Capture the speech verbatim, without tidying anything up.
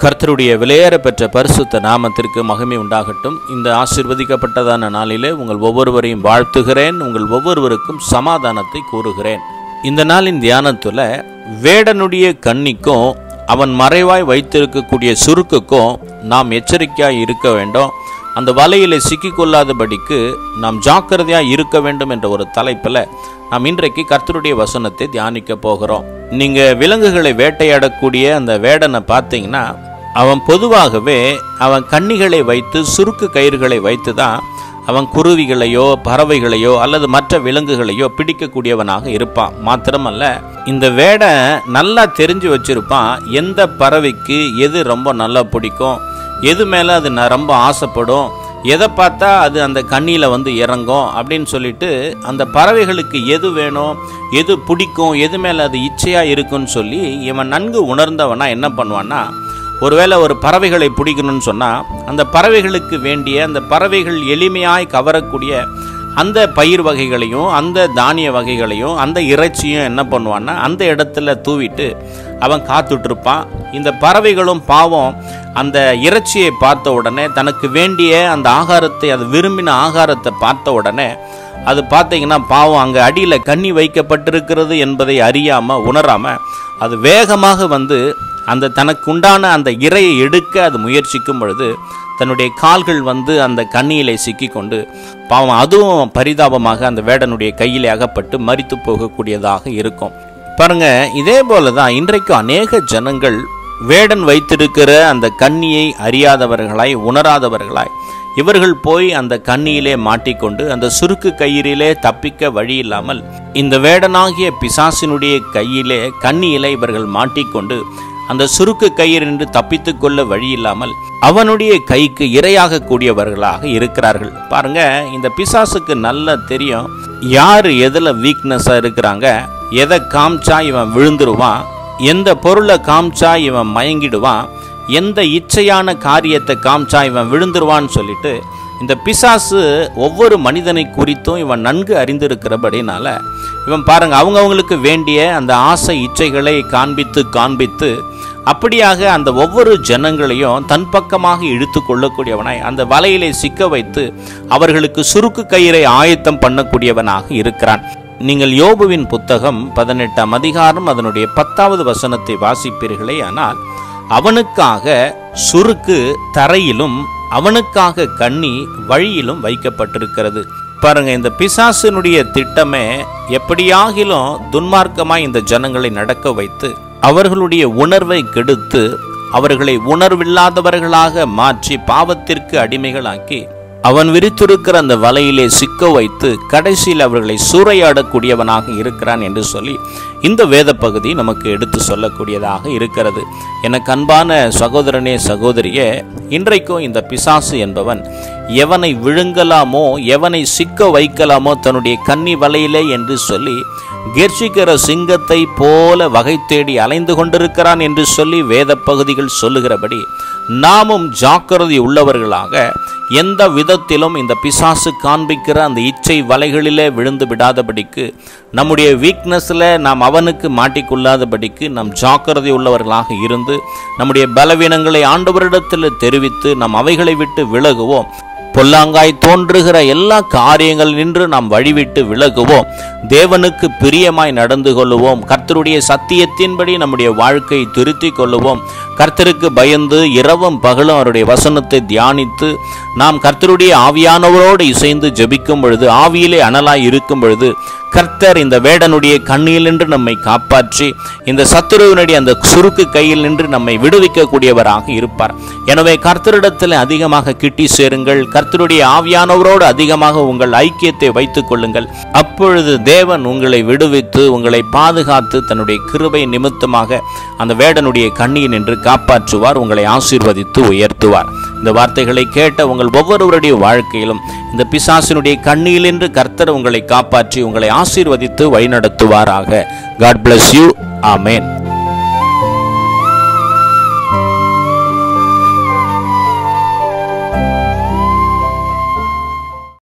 கர்த்தருடைய விலையேற பெற்ற பரிசுத்த நாமத்திற்கு மகிமை உண்டாகட்டும். இந்த ஆசீர்வதிக்கப்பட்டதான நாளிலே உங்கள் ஒவ்வொருவரையும் வாழ்த்துகிறேன். உங்கள் ஒவ்வொருவருக்கும் சமாதானத்தை கூறுகிறேன். இந்த நாளின் தியானத்தில் வேடனுடைய கண்ணிக்கும் அவன் மறைவாய் வைத்திருக்கக்கூடிய சுருக்குக்கும் நாம் எச்சரிக்கையாக இருக்க வேண்டும். அந்த வலையிலே சிக்கிக்கொள்ளாதபடிக்கு நாம் ஜாக்கிரதையாக இருக்க வேண்டும் என்ற ஒரு தலைப்பில் நாம் இன்றைக்கு கர்த்தருடைய வசனத்தை தியானிக்க போகிறோம். நீங்கள் விலங்குகளை வேட்டையாடக்கூடிய அந்த வேடனை பார்த்தீங்கன்னா அவன் பொதுவாகவே அவன் கண்ணிகளை வைத்து சுருக்கு கயிறுகளை வைத்து தான் அவன் குருவிகளையோ பறவைகளையோ அல்லது மற்ற விலங்குகளையோ பிடிக்கக்கூடியவனாக இருப்பான். மாத்திரமல்ல, இந்த வேடன் நல்லா தெரிஞ்சு வச்சிருப்பான் எந்த பறவைக்கு எது ரொம்ப நல்லா பிடிக்கும், எது மேலே அது நான் ரொம்ப ஆசைப்படும், எதை பார்த்தா அது அந்த கண்ணியில் வந்து இறங்கும் அப்படின்னு சொல்லிட்டு அந்த பறவைகளுக்கு எது வேணும், எது பிடிக்கும், எது மேலே அது இச்சையாக இருக்குன்னு சொல்லி இவன் நன்கு உணர்ந்தவனா என்ன பண்ணுவான்னா, ஒருவேளை ஒரு பறவைகளை பிடிக்கணும்னு சொன்னால் அந்த பறவைகளுக்கு வேண்டிய அந்த பறவைகள் எளிமையாய் கவரக்கூடிய அந்த பயிர் வகைகளையும் அந்த தானிய வகைகளையும் அந்த இறைச்சியும் என்ன பண்ணுவான்னா அந்த இடத்துல தூவிட்டு அவன் காத்துட்ருப்பான். இந்த பறவைகளும் பாவம் அந்த இறைச்சியை பார்த்த உடனே தனக்கு வேண்டிய அந்த ஆகாரத்தை, அது விரும்பின ஆகாரத்தை பார்த்த உடனே அது பார்த்தீங்கன்னா பாவம் அங்கே அடியில் கண்ணி வைக்கப்பட்டிருக்கிறது என்பதை அறியாமல் உணராமல் அது வேகமாக வந்து அந்த தனக்கு உண்டான அந்த இரையை எடுக்க அது முயற்சிக்கும் பொழுது தன்னுடைய கால்கள் வந்து அந்த கண்ணியிலே சிக்கி கொண்டு பாவம் அதுவும் பரிதாபமாக அந்த வேடனுடைய கையிலே அகப்பட்டு மரித்து போகக்கூடியதாக இருக்கும். பாருங்க, இதே போல தான் இன்றைக்கு அநேக ஜனங்கள் வேடன் வைத்திருக்கிற அந்த கண்ணியை அறியாதவர்களாய் உணராதவர்களாய் இவர்கள் போய் அந்த கண்ணியிலே மாட்டிக்கொண்டு அந்த சுருக்கு கயிறிலே தப்பிக்க வழி இல்லாமல் இந்த வேடனாகிய பிசாசினுடைய கையிலே கண்ணியிலே இவர்கள் மாட்டிக்கொண்டு அந்த சுருக்கு கயிறின்று தப்பித்து கொள்ள வழி இல்லாமல் அவனுடைய கைக்கு இரையாக கூடியவர்களாக இருக்கிறார்கள். பாருங்க, இந்த பிசாசுக்கு நல்லா தெரியும் யார் எதில் வீக்னஸாக இருக்கிறாங்க, எதை காமிச்சா இவன் விழுந்துருவான், எந்த பொருளை காமிச்சா இவன் மயங்கிடுவான், எந்த இச்சையான காரியத்தை காமிச்சா இவன் விழுந்துருவான்னு சொல்லிட்டு இந்த பிசாசு ஒவ்வொரு மனிதனை குறித்தும் இவன் நன்கு அறிந்திருக்கிறபடினால இவன் பாருங்க அவங்கவுங்களுக்கு வேண்டிய அந்த ஆசை இச்சைகளை காண்பித்து காண்பித்து அப்படியாக அந்த ஒவ்வொரு ஜனங்களையும் தன் பக்கமாக இழுத்து கொள்ளக்கூடியவனாய் அந்த வலையிலே சிக்க வைத்து அவர்களுக்கு சுருக்கு கயிறை ஆயத்தம் பண்ணக்கூடியவனாக இருக்கிறான். நீங்கள் யோபுவின் புத்தகம் பதினெட்டாம் அதிகாரம் அதனுடைய பத்தாவது வசனத்தை வாசிப்பீர்களே, ஆனால் அவனுக்காக சுருக்கு தரையிலும் அவனுக்காக கண்ணி வழியிலும் வைக்கப்பட்டிருக்கிறது. பாருங்க, இந்த பிசாசினுடைய திட்டமே எப்படியாகிலும் துன்மார்க்கமாய் இந்த ஜனங்களை நடக்க வைத்து அவர்களுடைய உணர்வை கெடுத்து அவர்களை உணர்வில்லாதவர்களாக மாற்றி பாவத்திற்கு அடிமைகளாக்கி அவன் விரித்திருக்கிற அந்த வலையிலே சிக்க வைத்து கடைசியில் அவர்களை சூறையாடக்கூடியவனாக இருக்கிறான் என்று சொல்லி இந்த வேத பகுதி நமக்கு எடுத்து சொல்லக்கூடியதாக இருக்கிறது. எனக்கு அன்பான சகோதரனே சகோதரியே, இன்றைக்கும் இந்த பிசாசு என்பவன் எவனை விழுங்கலாமோ எவனை சிக்க வைக்கலாமோ தன்னுடைய கன்னி வலையிலே என்று சொல்லி கெர்ச்சிக்கிற சிங்கத்தை போல வகை தேடி அலைந்து கொண்டிருக்கிறான் என்று சொல்லி வேத பகுதிகள் சொல்லுகிறபடி நாமும் ஜாக்கிரதை உள்ளவர்களாக எந்த விதத்திலும் இந்த பிசாசு காண்பிக்கிற அந்த இச்சை வலைகளிலே விழுந்து விடாதபடிக்கு நம்முடைய வீக்னஸில் நாம் அவனுக்கு மாட்டிக்கொள்ளாதபடிக்கு நாம் ஜாக்கிரதை உள்ளவர்களாக இருந்து நம்முடைய பலவீனங்களை ஆண்டவரிடத்தில் தெரிவித்து நாம் அவைகளை விட்டு விலகுவோம். பொல்லாங்காய் தோன்றுகிற எல்லா காரியங்கள் நின்று நாம் வழிவிட்டு விலகுவோம். தேவனுக்கு பிரியமாய் நடந்து கொள்ளுவோம். கர்த்தருடைய சத்தியத்தின்படி நம்முடைய வாழ்க்கையை திருத்தி கொள்ளுவோம். கர்த்தருக்கு பயந்து இரவும் பகலும் அவருடைய வசனத்தை தியானித்து நாம் கர்த்தருடைய ஆவியானவரோடு இசைந்து ஜெபிக்கும் பொழுது, ஆவியிலே அனலாய் இருக்கும் பொழுது கர்த்தர் இந்த வேடனுடைய கண்ணியில் நின்று நம்மை காப்பாற்றி இந்த சத்துருவினுடைய அந்த சுருக்கு கையில் நின்று நம்மை விடுவிக்கக்கூடியவராக இருப்பார். எனவே கர்த்தரிடத்தில் அதிகமாக கிட்டி சேருங்கள். கர்த்தருடைய ஆவியானவரோடு அதிகமாக உங்கள் ஐக்கியத்தை வைத்துக் கொள்ளுங்கள். அப்பொழுது தேவன் உங்களை விடுவித்து உங்களை பாதுகாத்து தன்னுடைய கிருபை நிமித்தமாக அந்த வேடனுடைய கண்ணியில் நின்று காப்பாற்றுவார், உங்களை ஆசீர்வதித்து உயர்த்துவார். இந்த வார்த்தைகளை கேட்ட உங்கள் ஒவ்வொருவருடைய வாழ்க்கையிலும் இந்த பிசாசினுடைய கண்ணியில் நின்று கர்த்தர் உங்களை காப்பாற்றி உங்களை ஆசீர்வதித்து வழிநடத்துவாராக. God bless you. Amen.